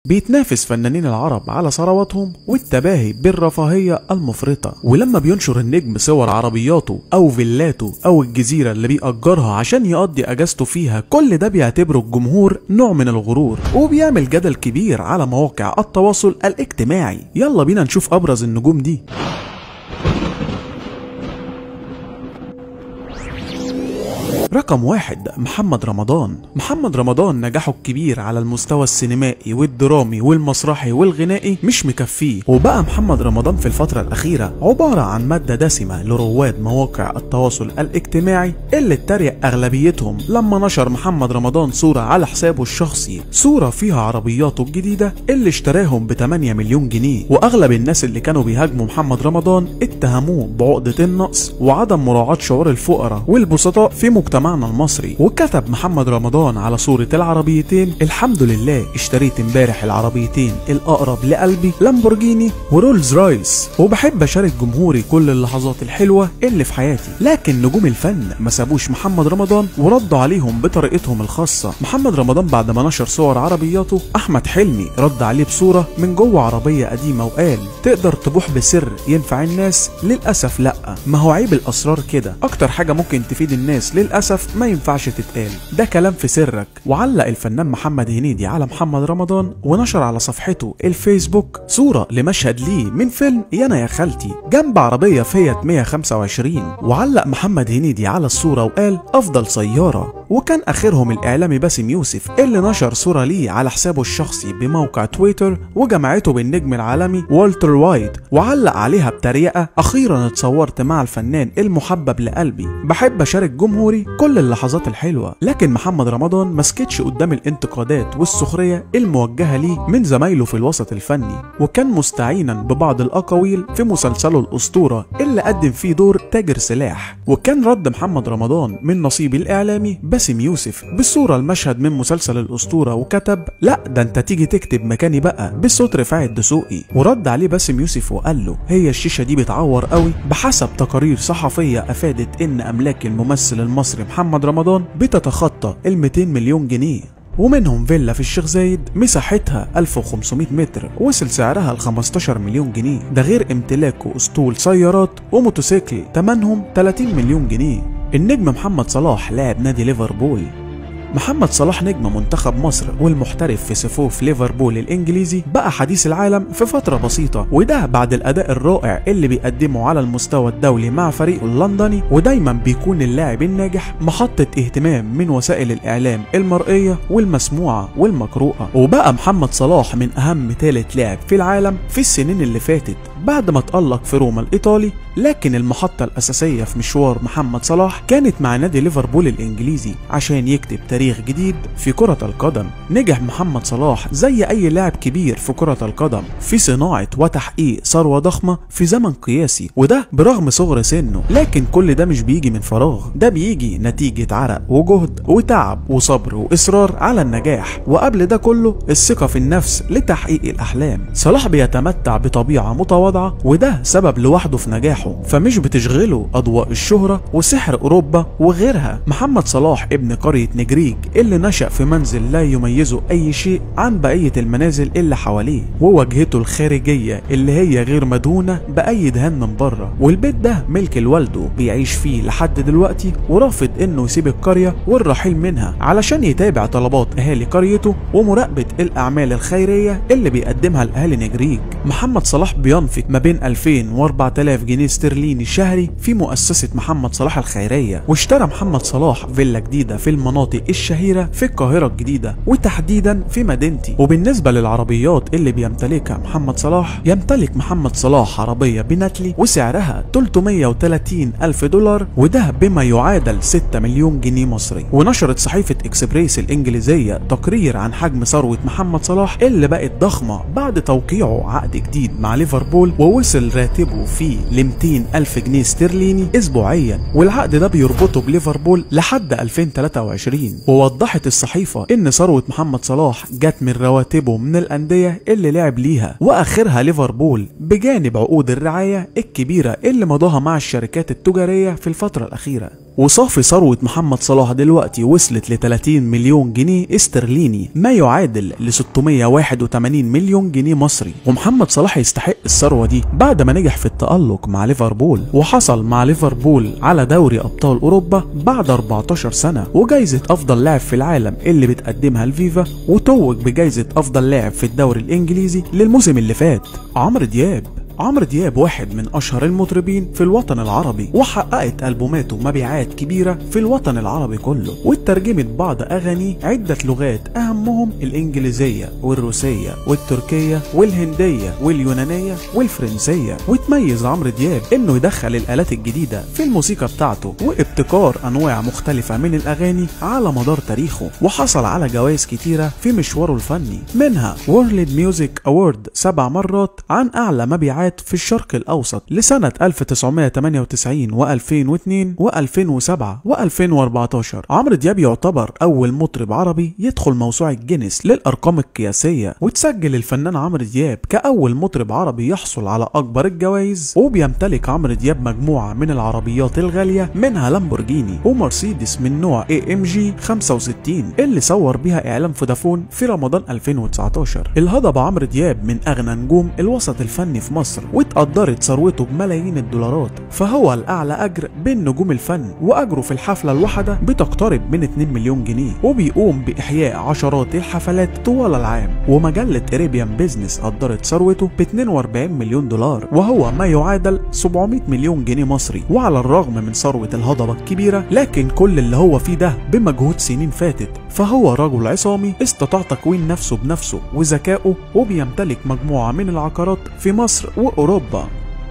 بيتنافس فنانين العرب على ثرواتهم والتباهي بالرفاهية المفرطة، ولما بينشر النجم صور عربياته أو فيلاته أو الجزيرة اللي بيأجرها عشان يقضي أجازته فيها، كل ده بيعتبره الجمهور نوع من الغرور وبيعمل جدل كبير على مواقع التواصل الاجتماعي. يلا بينا نشوف أبرز النجوم دي. رقم 1 محمد رمضان. محمد رمضان نجاحه الكبير على المستوى السينمائي والدرامي والمسرحي والغنائي مش مكفيه، وبقى محمد رمضان في الفترة الأخيرة عبارة عن مادة دسمة لرواد مواقع التواصل الاجتماعي اللي اتريق أغلبيتهم لما نشر محمد رمضان صورة على حسابه الشخصي، صورة فيها عربياته الجديدة اللي اشتراهم ب 8 مليون جنيه، وأغلب الناس اللي كانوا بيهاجموا محمد رمضان اتهموه بعقدة النقص وعدم مراعاة شعور الفقراء والبسطاء في مجتمعنا المصري. وكتب محمد رمضان على صورة العربيتين: الحمد لله اشتريت امبارح العربيتين الأقرب لقلبي، لامبورجيني ورولز رايس، وبحب أشارك جمهوري كل اللحظات الحلوة اللي في حياتي. لكن نجوم الفن ما سابوش محمد رمضان وردوا عليهم بطريقتهم الخاصة. محمد رمضان بعد ما نشر صور عربياته، أحمد حلمي رد عليه بصورة من جوه عربية قديمة وقال: تقدر تبوح بسر ينفع الناس؟ للأسف لأ، ما هو عيب الأسرار كده، أكتر حاجة ممكن تفيد الناس للأسف ما ينفعش تتقال، ده كلام في سرك. وعلق الفنان محمد هنيدي على محمد رمضان ونشر على صفحته الفيسبوك صورة لمشهد ليه من فيلم يانا يا خالتي جنب عربية فيات 125، وعلق محمد هنيدي على الصورة وقال: أفضل سيارة. وكان آخرهم الإعلامي باسم يوسف اللي نشر صورة ليه على حسابه الشخصي بموقع تويتر وجمعته بالنجم العالمي والتر وايت، وعلق عليها بتريقة: أخيرا اتصورت مع الفنان المحبب لقلبي، بحب أشارك جمهوري كل اللحظات الحلوة. لكن محمد رمضان ما سكتش قدام الانتقادات والسخرية الموجهة ليه من زمايله في الوسط الفني، وكان مستعينا ببعض الأقاويل في مسلسله الأسطورة اللي قدم فيه دور تاجر سلاح. وكان رد محمد رمضان من نصيب الإعلامي باسم يوسف بالصورة المشهد من مسلسل الأسطورة وكتب: لا ده انت تيجي تكتب مكاني بقى بصوت رفاعي الدسوقي. ورد عليه باسم يوسف وقال له: هي الشيشة دي بتعور قوي. بحسب تقارير صحفية أفادت إن أملاك الممثل المصري محمد رمضان بتتخطى ال 200 مليون جنيه، ومنهم فيلا في الشيخ زايد مساحتها 1500 متر وصل سعرها ل 15 مليون جنيه، ده غير امتلاكه اسطول سيارات وموتوسيكل تمنهم 30 مليون جنيه. النجم محمد صلاح لاعب نادي ليفربول. محمد صلاح نجم منتخب مصر والمحترف في صفوف ليفربول الانجليزي بقى حديث العالم في فترة بسيطة، وده بعد الاداء الرائع اللي بيقدمه على المستوى الدولي مع فريقه اللندني. ودايما بيكون اللاعب الناجح محطة اهتمام من وسائل الاعلام المرئية والمسموعة والمقروءة، وبقى محمد صلاح من اهم ثالث لاعب في العالم في السنين اللي فاتت بعد ما تألق في روما الإيطالي. لكن المحطة الأساسية في مشوار محمد صلاح كانت مع نادي ليفربول الإنجليزي عشان يكتب تاريخ جديد في كرة القدم. نجح محمد صلاح زي أي لاعب كبير في كرة القدم في صناعة وتحقيق ثروة ضخمة في زمن قياسي، وده برغم صغر سنه. لكن كل ده مش بيجي من فراغ، ده بيجي نتيجة عرق وجهد وتعب وصبر وإصرار على النجاح، وقبل ده كله الثقة في النفس لتحقيق الأحلام. صلاح بيتمتع بطبيعة متواضعة، وده سبب لوحده في نجاحه، فمش بتشغله أضواء الشهرة وسحر أوروبا وغيرها. محمد صلاح ابن قرية نجريج اللي نشأ في منزل لا يميزه أي شيء عن بقية المنازل اللي حواليه، وواجهته الخارجية اللي هي غير مدهونة بأي دهان من بره، والبيت ده ملك لوالده بيعيش فيه لحد دلوقتي، ورافض إنه يسيب القرية والرحيل منها علشان يتابع طلبات أهالي قريته ومراقبة الأعمال الخيرية اللي بيقدمها لأهالي نجريج. محمد صلاح بينفق ما بين 2000 و 4000 جنيه استرليني شهري في مؤسسة محمد صلاح الخيرية، واشترى محمد صلاح فيلا جديدة في المناطق الشهيرة في القاهرة الجديدة وتحديدا في مدينتي. وبالنسبة للعربيات اللي بيمتلكها محمد صلاح، يمتلك محمد صلاح عربية بناتلي وسعرها 330 ألف دولار، وده بما يعادل 6 مليون جنيه مصري. ونشرت صحيفة اكسبريس الإنجليزية تقرير عن حجم ثروة محمد صلاح اللي بقت ضخمة بعد توقيعه عقد جديد مع ليفربول، ووصل راتبه فيه ل 200 ألف جنيه استرليني أسبوعيا، والعقد ده بيربطه بليفربول لحد 2023. ووضحت الصحيفة إن ثروة محمد صلاح جت من رواتبه من الأندية اللي لعب ليها، وآخرها ليفربول، بجانب عقود الرعاية الكبيرة اللي مضاها مع الشركات التجارية في الفترة الأخيرة. وصافي ثروة محمد صلاح دلوقتي وصلت ل 30 مليون جنيه استرليني، ما يعادل ل 681 مليون جنيه مصري. ومحمد صلاح يستحق الثروة دي بعد ما نجح في التألق مع ليفربول، وحصل مع ليفربول على دوري أبطال أوروبا بعد 14 سنة، وجايزة أفضل لاعب في العالم اللي بتقدمها الفيفا، وتوج بجايزة أفضل لاعب في الدوري الإنجليزي للموسم اللي فات. عمرو دياب واحد من اشهر المطربين في الوطن العربي، وحققت البوماته مبيعات كبيره في الوطن العربي كله، واترجمت بعض اغانيه عده لغات اهمهم الانجليزيه والروسيه والتركيه والهنديه واليونانيه والفرنسيه. وتميز عمرو دياب انه يدخل الالات الجديده في الموسيقى بتاعته وابتكار انواع مختلفه من الاغاني على مدار تاريخه، وحصل على جوائز كتيره في مشواره الفني، منها وورلد ميوزك اوورد 7 مرات عن اعلى مبيعات في الشرق الأوسط لسنة 1998 و2002 و2007 و2014. عمرو دياب يعتبر أول مطرب عربي يدخل موسوعة جينيس للأرقام القياسية، وتسجل الفنان عمرو دياب كأول مطرب عربي يحصل على أكبر الجوائز. وبيمتلك عمرو دياب مجموعة من العربيات الغالية، منها لامبورجيني ومرسيدس من نوع AMG 65 اللي صور بيها إعلان فودافون في رمضان 2019. الهضبة عمرو دياب من أغنى نجوم الوسط الفني في مصر، واتقدرت ثروته بملايين الدولارات، فهو الأعلى أجر بين نجوم الفن، وأجره في الحفلة الواحدة بتقترب من 2 مليون جنيه، وبيقوم بإحياء عشرات الحفلات طوال العام. ومجلة اريبيان بيزنس قدرت ثروته ب 42 مليون دولار، وهو ما يعادل 700 مليون جنيه مصري. وعلى الرغم من ثروة الهضبة الكبيرة، لكن كل اللي هو فيه ده بمجهود سنين فاتت، فهو رجل عصامي استطاع تكوين نفسه بنفسه وذكائه، وبيمتلك مجموعة من العقارات في مصر وأوروبا.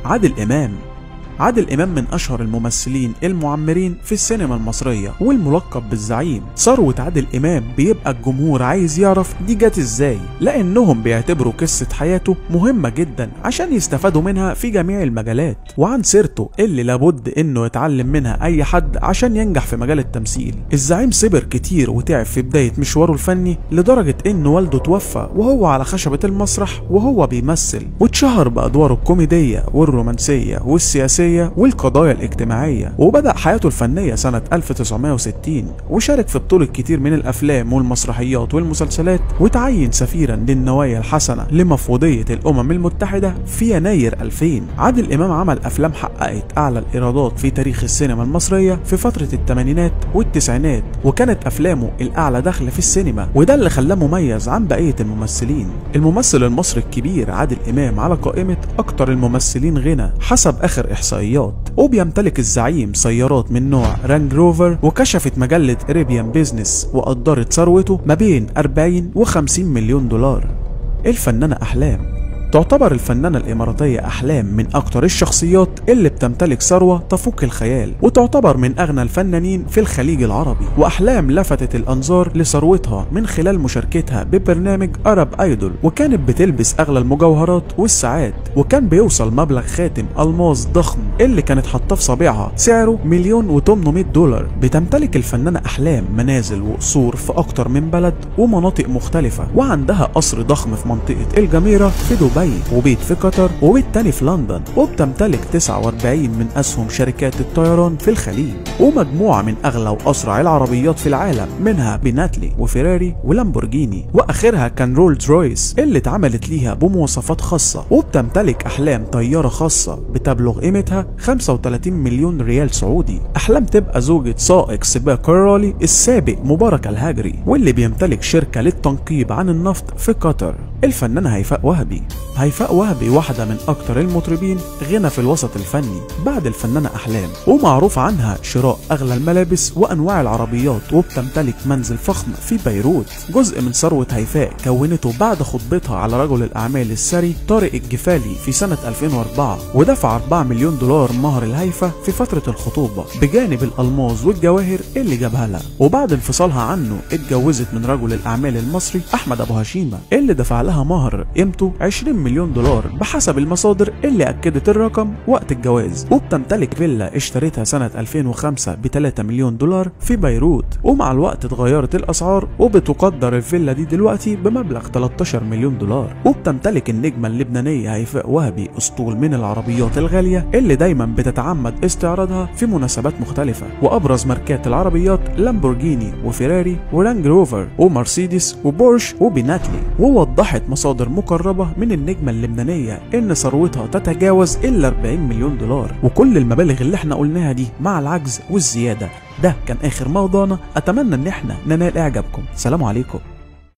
عادل إمام من أشهر الممثلين المعمرين في السينما المصرية، والملقب بالزعيم. ثروة عادل إمام بيبقى الجمهور عايز يعرف دي جت إزاي، لأنهم بيعتبروا قصة حياته مهمة جدا عشان يستفادوا منها في جميع المجالات، وعن سيرته اللي لابد إنه يتعلم منها أي حد عشان ينجح في مجال التمثيل. الزعيم صبر كتير وتعب في بداية مشواره الفني، لدرجة إن والده توفى وهو على خشبة المسرح وهو بيمثل، واتشهر بأدواره الكوميدية والرومانسية والسياسية والقضايا الاجتماعية. وبدأ حياته الفنية سنة 1960، وشارك في بطولة كتير من الأفلام والمسرحيات والمسلسلات، وتعين سفيرا للنوايا الحسنة لمفوضية الأمم المتحدة في يناير 2000. عادل إمام عمل أفلام حققت أعلى الإيرادات في تاريخ السينما المصرية في فترة الثمانينات والتسعينات، وكانت أفلامه الأعلى دخل في السينما، وده اللي خلاه مميز عن بقية الممثلين. الممثل المصري الكبير عادل إمام على قائمة أكتر الممثلين غنى حسب آخر إحصائيات، وبيمتلك الزعيم سيارات من نوع رانج روفر. وكشفت مجلة اريبيان بيزنس وقدرت ثروته ما بين 40 و50 مليون دولار. الفنانة أحلام تعتبر الفنانة الإماراتية أحلام من أكتر الشخصيات اللي بتمتلك ثروة تفوق الخيال، وتعتبر من أغنى الفنانين في الخليج العربي. وأحلام لفتت الأنظار لثروتها من خلال مشاركتها ببرنامج أرب أيدول، وكانت بتلبس أغلى المجوهرات والساعات، وكان بيوصل مبلغ خاتم ألماس ضخم اللي كانت حاطاه في صابعها سعره $1,800,000. بتمتلك الفنانة أحلام منازل وقصور في أكتر من بلد ومناطق مختلفة، وعندها قصر ضخم في منطقة الجميرة في دبي، وبيت في قطر، وبيت تاني في لندن. وبتمتلك 49 من أسهم شركات الطيران في الخليج، ومجموعة من أغلى وأسرع العربيات في العالم، منها بناتلي وفيراري ولامبورجيني، وآخرها كان رولز رويس اللي اتعملت ليها بمواصفات خاصة. وبتمتلك أحلام طيارة خاصة بتبلغ قيمتها 35 مليون ريال سعودي. أحلام تبقى زوجة سائق سباق الرالي السابق مبارك الهجري، واللي بيمتلك شركة للتنقيب عن النفط في قطر. الفنانة هيفاء وهبي واحدة من أكتر المطربين غنى في الوسط الفني بعد الفنانة أحلام، ومعروف عنها شراء أغلى الملابس وأنواع العربيات، وبتمتلك منزل فخم في بيروت. جزء من ثروة هيفاء كونته بعد خطبتها على رجل الأعمال الثري طارق الجفالي في سنة 2004، ودفع 4 مليون دولار مهر الهيفا في فترة الخطوبة، بجانب الألماظ والجواهر اللي جابها لها. وبعد انفصالها عنه اتجوزت من رجل الأعمال المصري أحمد أبو هشيمة اللي دفع لها لها مهر قيمته 20 مليون دولار بحسب المصادر اللي اكدت الرقم وقت الجواز، وبتمتلك فيلا اشتريتها سنة 2005 ب 3 مليون دولار في بيروت، ومع الوقت اتغيرت الاسعار وبتقدر الفيلا دي دلوقتي بمبلغ 13 مليون دولار. وبتمتلك النجمة اللبنانية هيفاء وهبي اسطول من العربيات الغالية اللي دايما بتتعمد استعراضها في مناسبات مختلفة، وابرز ماركات العربيات لامبورجيني وفيراري ورانج روفر ومرسيدس وبورش وبناتلي. ووضحت مصادر مقربة من النجمة اللبنانية ان ثروتها تتجاوز ال 40 مليون دولار، وكل المبالغ اللي احنا قلناها دي مع العجز والزيادة. ده كان اخر موضوعنا، اتمنى ان احنا ننال اعجابكم. سلام عليكم.